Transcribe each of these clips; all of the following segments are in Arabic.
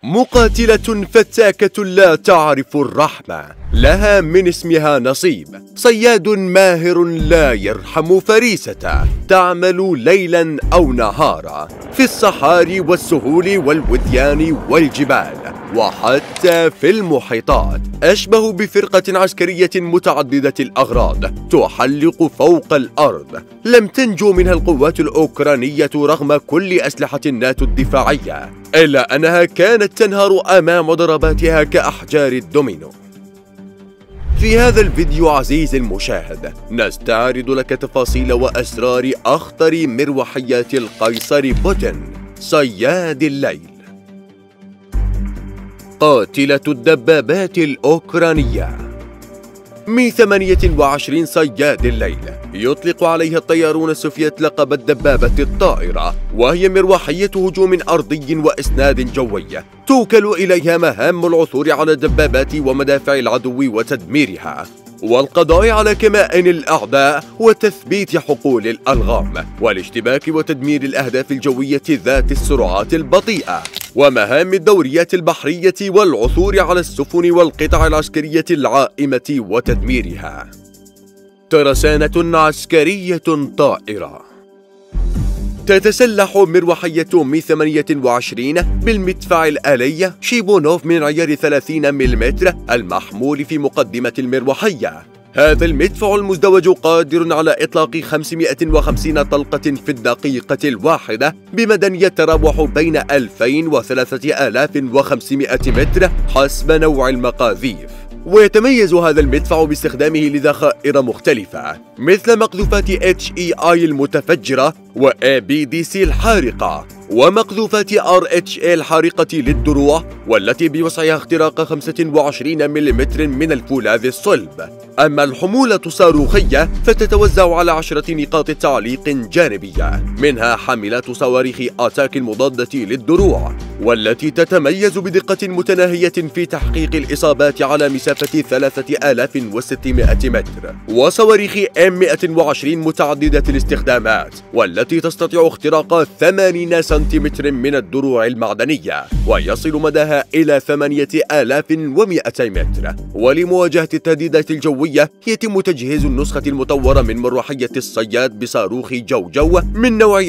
مقاتلة فتاكة لا تعرف الرحمة، لها من اسمها نصيب، صياد ماهر لا يرحم فريسته، تعمل ليلا أو نهارا في الصحاري والسهول والوديان والجبال وحتى في المحيطات. أشبه بفرقة عسكرية متعددة الأغراض تحلق فوق الأرض. لم تنجو منها القوات الأوكرانية رغم كل أسلحة الناتو الدفاعية، إلا أنها كانت تنهار أمام ضرباتها كأحجار الدومينو. في هذا الفيديو عزيزي المشاهد نستعرض لك تفاصيل وأسرار أخطر مروحيات القيصر بوتين صياد الليل. قاتلة الدبابات الأوكرانية مي 28 صياد الليل، يطلق عليها الطيارون السوفيت لقب الدبابة الطائرة، وهي مروحية هجوم أرضي وإسناد جوي توكل إليها مهام العثور على الدبابات ومدافع العدو وتدميرها، والقضاء على كمائن الأعداء وتثبيت حقول الألغام، والاشتباك وتدمير الأهداف الجوية ذات السرعات البطيئة، ومهام الدوريات البحرية والعثور على السفن والقطع العسكرية العائمة وتدميرها. ترسانة عسكرية طائرة. تتسلح مروحية مي 28 بالمدفع الآلي شيبونوف من عيار 30 ملم المحمول في مقدمة المروحية. هذا المدفع المزدوج قادر على إطلاق 550 طلقة في الدقيقة الواحدة بمدى يتراوح بين 2000 و 3500 متر حسب نوع المقاذيف. ويتميز هذا المدفع باستخدامه لذخائر مختلفة مثل مقذوفات HEI المتفجرة و ABDC الحارقة، ومقذوفات RHA الحارقة للدروع والتي بوسعها اختراق 25 ملم من الفولاذ الصلب. أما الحمولة الصاروخية فتتوزع على 10 نقاط تعليق جانبية، منها حاملات صواريخ أتاك المضادة للدروع والتي تتميز بدقة متناهية في تحقيق الإصابات على مسافة 3600 متر، وصواريخ M120 متعددة الاستخدامات والتي تستطيع اختراق 80 سنتيمتر من الدروع المعدنية ويصل مداها إلى 8200 متر. ولمواجهة التهديدات الجوية يتم تجهيز النسخة المطورة من مروحية الصياد بصاروخ جوجو من نوع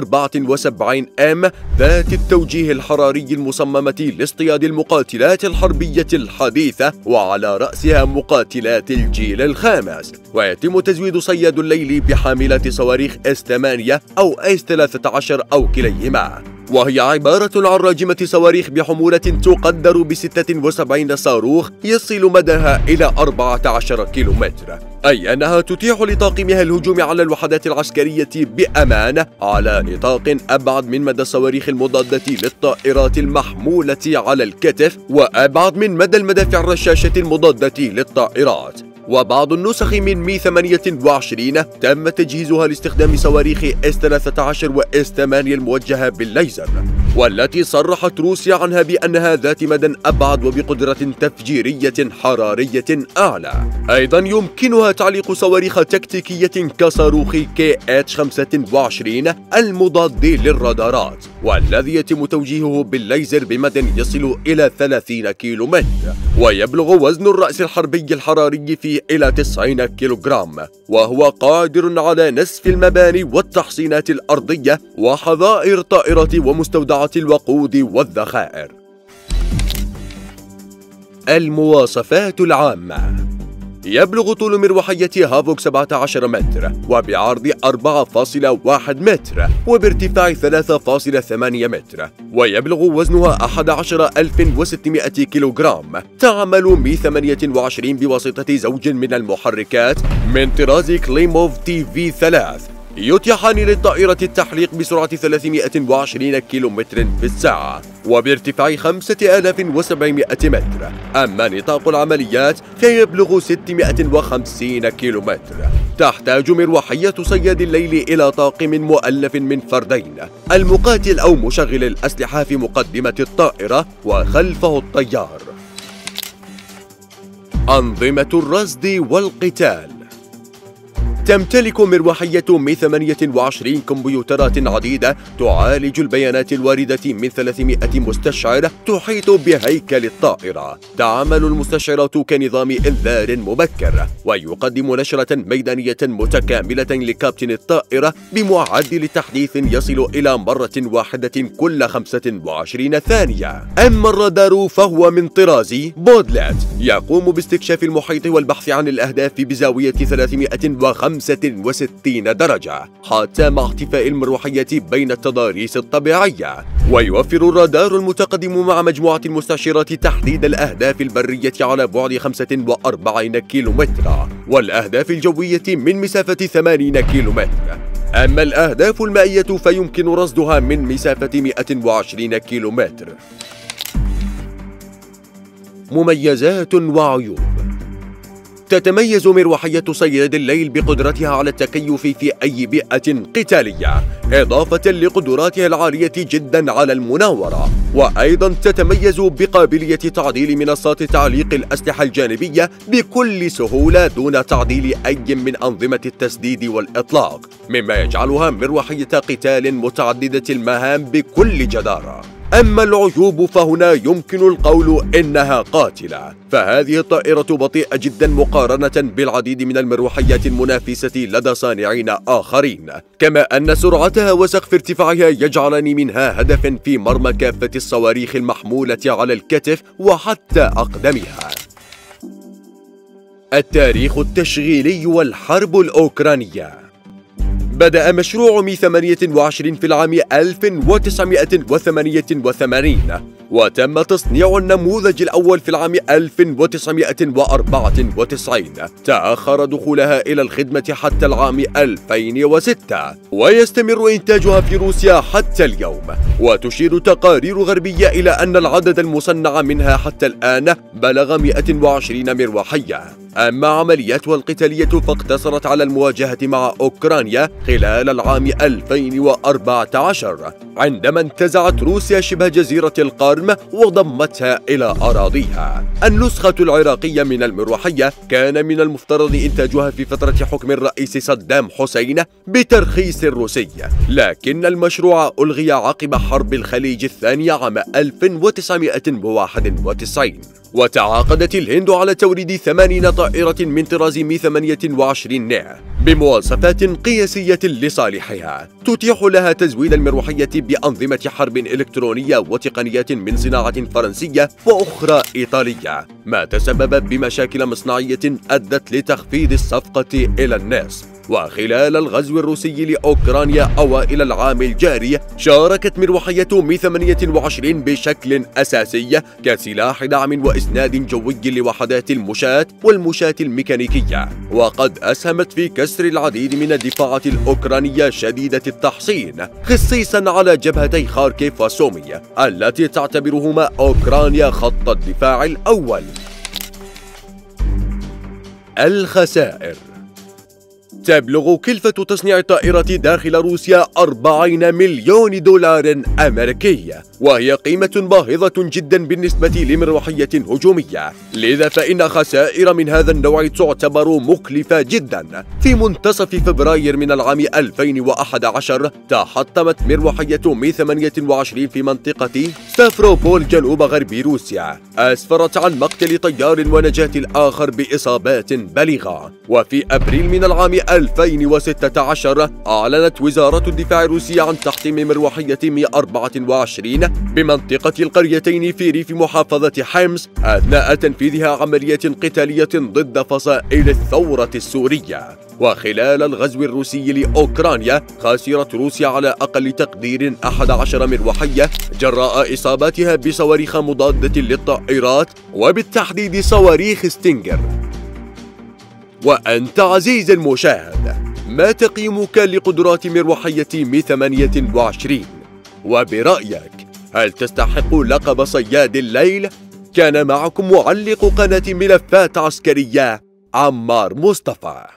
R74M ذات التوجيه الحراري المصممة لاصطياد المقاتلات الحربية الحديثة، وعلى رأسها مقاتلات الجيل الخامس. ويتم تزويد صياد الليل بحاملات صواريخ S8 أو S13 أو كليهما، وهي عبارة عن راجمة صواريخ بحمولة تقدر ب76 صاروخ يصل مداها إلى 14 كيلومتر، أي أنها تتيح لطاقمها الهجوم على الوحدات العسكرية بأمان على نطاق أبعد من مدى الصواريخ المضادة للطائرات المحمولة على الكتف، وأبعد من مدى المدافع الرشاشة المضادة للطائرات. وبعض النسخ من مي 28 تم تجهيزها لاستخدام صواريخ S13 و S8 الموجهة بالليزر، والتي صرحت روسيا عنها بأنها ذات مدى أبعد وبقدرة تفجيرية حرارية أعلى. أيضا يمكنها تعليق صواريخ تكتيكية كصاروخ KH-25 المضاد للرادارات، والذي يتم توجيهه بالليزر بمدى يصل إلى 30 كيلومتر، ويبلغ وزن الرأس الحربي الحراري فيه إلى 90 كيلوغرام، وهو قادر على نسف المباني والتحصينات الأرضية وحظائر الطائرات ومستودعات الوقود والذخائر. المواصفات العامة. يبلغ طول مروحية هافوك 17 متر وبعرض 4.1 متر وبارتفاع 3.8 متر، ويبلغ وزنها 11600 كيلوغرام. تعمل مي 28 بواسطة زوج من المحركات من طراز كليموف TV3 يتيحان للطائرة التحليق بسرعة 320 كيلومتر في الساعة وبارتفاع 5700 متر. أما نطاق العمليات فيبلغ 650 كيلومتر. تحتاج مروحية صياد الليل إلى طاقم مؤلف من فردين، المقاتل أو مشغل الأسلحة في مقدمة الطائرة وخلفه الطيار. أنظمة الرصد والقتال. تمتلك مروحية مي 28 كمبيوترات عديدة تعالج البيانات الواردة من 300 مستشعر تحيط بهيكل الطائرة. تعمل المستشعرات كنظام إنذار مبكر، ويقدم نشرة ميدانية متكاملة لكابتن الطائرة بمعدل تحديث يصل إلى مرة واحدة كل 25 ثانية. أما الرادار فهو من طراز بودلت، يقوم باستكشاف المحيط والبحث عن الأهداف بزاوية 365 درجة، حتى مع اختفاء المروحية بين التضاريس الطبيعية. ويوفر الرادار المتقدم مع مجموعة المستشعرات تحديد الأهداف البرية على بعد 45 كيلومتر، والأهداف الجوية من مسافة 80 كيلومتر. أما الأهداف المائية فيمكن رصدها من مسافة 120 كيلومتر. مميزات وعيوب. تتميز مروحية صياد الليل بقدرتها على التكيف في أي بيئة قتالية، إضافة لقدراتها العالية جدا على المناورة. وأيضا تتميز بقابلية تعديل منصات تعليق الأسلحة الجانبية بكل سهولة دون تعديل أي من أنظمة التسديد والإطلاق، مما يجعلها مروحية قتال متعددة المهام بكل جدارة. أما العيوب فهنا يمكن القول إنها قاتلة، فهذه الطائرة بطيئة جدا مقارنة بالعديد من المروحيات المنافسة لدى صانعين آخرين، كما أن سرعتها وسقف ارتفاعها يجعلن منها هدفا في مرمى كافة الصواريخ المحمولة على الكتف وحتى أقدمها. التاريخ التشغيلي والحرب الأوكرانية. بدأ مشروع مي 28 في العام 1988، وتم تصنيع النموذج الأول في العام 1994. تأخر دخولها إلى الخدمة حتى العام 2006، ويستمر إنتاجها في روسيا حتى اليوم. وتشير تقارير غربية إلى أن العدد المصنع منها حتى الآن بلغ 120 مروحية. أما عملياتها القتالية فاقتصرت على المواجهة مع أوكرانيا خلال العام 2014، عندما انتزعت روسيا شبه جزيرة القرم وضمتها إلى أراضيها. النسخة العراقية من المروحية كان من المفترض إنتاجها في فترة حكم الرئيس صدام حسين بترخيص روسي، لكن المشروع ألغي عقب حرب الخليج الثانية عام 1991. وتعاقدت الهند على توريد 80 طائرة من طراز مي 28 بمواصفات قياسية لصالحها، تتيح لها تزويد المروحية بأنظمة حرب إلكترونية وتقنيات من صناعة فرنسية وأخرى إيطالية، ما تسبب بمشاكل مصنعية أدت لتخفيض الصفقة إلى النصف. وخلال الغزو الروسي لأوكرانيا أوائل العام الجاري، شاركت مروحية مي 28 بشكل أساسي كسلاح دعم وإسناد جوي لوحدات المشاة والمشاة الميكانيكية، وقد أسهمت في كسر العديد من الدفاعات الأوكرانية شديدة التحصين، خصيصا على جبهتي خاركيف وسومي التي تعتبرهما أوكرانيا خط الدفاع الأول. الخسائر. تبلغ كلفة تصنيع الطائرة داخل روسيا 40 مليون دولار أمريكي، وهي قيمة باهظة جدا بالنسبة لمروحية هجومية. لذا فإن خسائر من هذا النوع تعتبر مكلفة جدا. في منتصف فبراير من العام 2011 تحطمت مروحية مي 28 في منطقة ستافروبول جنوب غرب روسيا، أسفرت عن مقتل طيار ونجاة الآخر بإصابات بليغة. وفي أبريل من العام 2016 أعلنت وزارة الدفاع الروسية عن تحطيم مروحية مي 24 بمنطقة القريتين في ريف محافظة حمص أثناء تنفيذها عملية قتالية ضد فصائل الثورة السورية. وخلال الغزو الروسي لأوكرانيا خسرت روسيا على أقل تقدير 11 مروحية جراء إصاباتها بصواريخ مضادة للطائرات، وبالتحديد صواريخ ستينجر. وأنت عزيزي المشاهد، ما تقييمك لقدرات مروحية مي 28؟ وبرأيك هل تستحق لقب صياد الليل؟ كان معكم معلق قناة ملفات عسكرية عمار مصطفى.